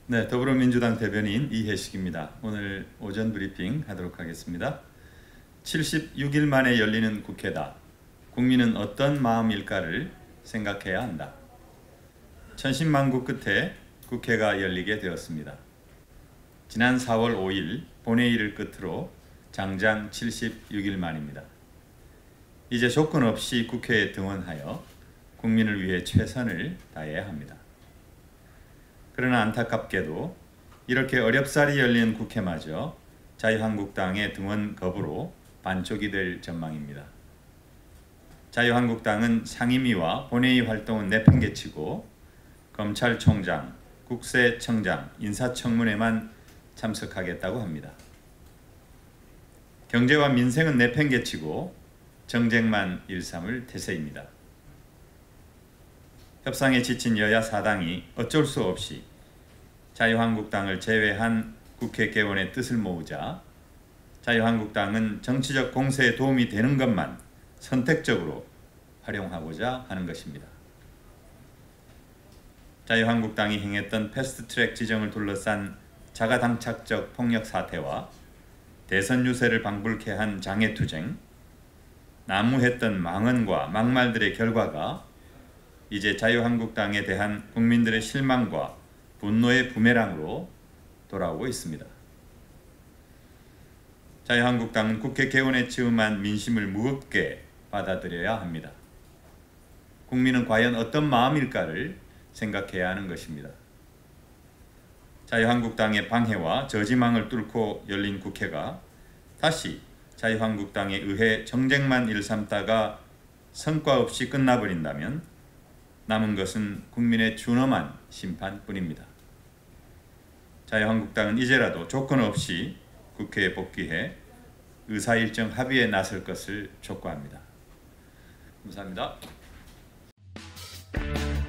네, 더불어민주당 대변인 이혜식입니다. 오늘 오전 브리핑 하도록 하겠습니다. 76일 만에 열리는 국회다. 국민은 어떤 마음일까를 생각해야 한다. 천신만고 끝에 국회가 열리게 되었습니다. 지난 4월 5일 본회의를 끝으로 장장 76일 만입니다. 이제 조건 없이 국회에 등원하여 국민을 위해 최선을 다해야 합니다. 그러나 안타깝게도 이렇게 어렵사리 열린 국회마저 자유한국당의 등원 거부로 반쪽이 될 전망입니다. 자유한국당은 상임위와 본회의 활동은 내팽개치고 검찰총장, 국세청장, 인사청문회만 참석하겠다고 합니다. 경제와 민생은 내팽개치고 정쟁만 일삼을 태세입니다. 협상에 지친 여야 사당이 어쩔 수 없이 자유한국당을 제외한 국회 개원의 뜻을 모으자 자유한국당은 정치적 공세에 도움이 되는 것만 선택적으로 활용하고자 하는 것입니다. 자유한국당이 행했던 패스트트랙 지정을 둘러싼 자가당착적 폭력 사태와 대선 유세를 방불케 한 장애투쟁, 난무했던 망언과 막말들의 결과가 이제 자유한국당에 대한 국민들의 실망과 분노의 부메랑으로 돌아오고 있습니다. 자유한국당은 국회 개원에 즈음한 민심을 무겁게 받아들여야 합니다. 국민은 과연 어떤 마음일까를 생각해야 하는 것입니다. 자유한국당의 방해와 저지망을 뚫고 열린 국회가 다시 자유한국당에 의해 정쟁만 일삼다가 성과 없이 끝나버린다면 남은 것은 국민의 준엄한 심판뿐입니다. 자유한국당은 이제라도 조건 없이 국회에 복귀해 의사일정 합의에 나설 것을 촉구합니다. 감사합니다.